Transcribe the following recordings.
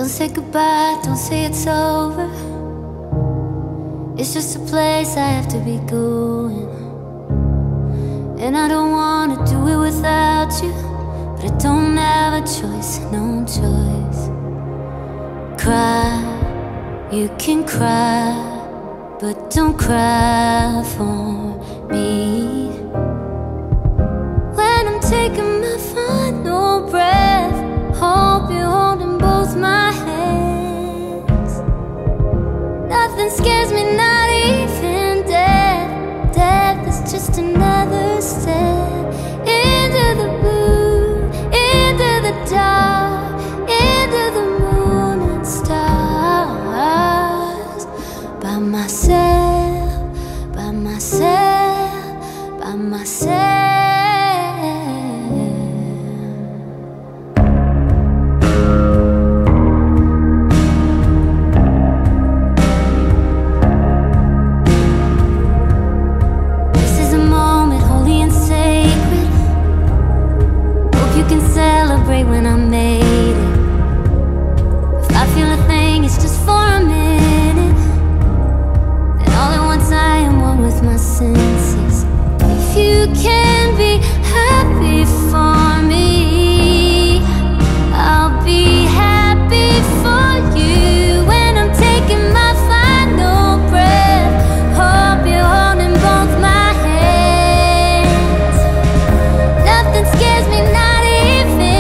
say goodbye, don't say it's over. It's just a place I have to be going. And I don't wanna do it without you, but I don't have a choice, no choice. Cry, you can cry, but don't cry for me. When I'm taking my final breath, hope you're holding both my hands. Nothing scares me, not even death. Death is just another step into the blue, into the dark, into the moon and stars. By myself, by myself, by myself. When I made it, if I feel a thing, it's just for a minute. Then all at once I am one with my senses. If you can be happy for me, I'll be happy for you. When I'm taking my final breath, hope you're holding both my hands. Nothing scares me, not even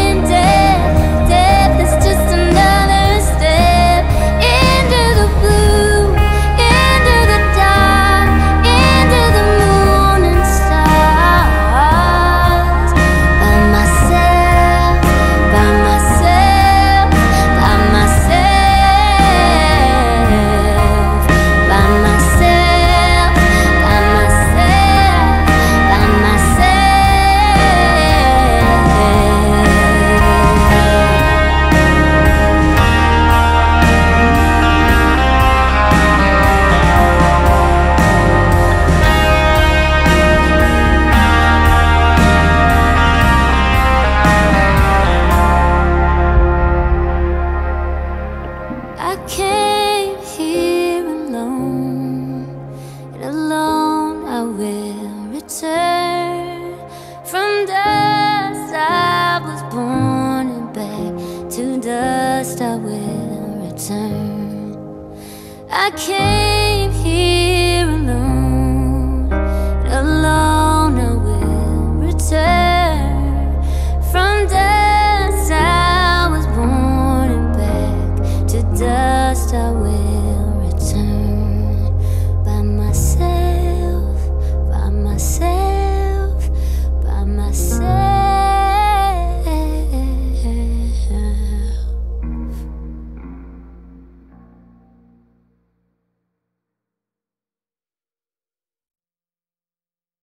I can't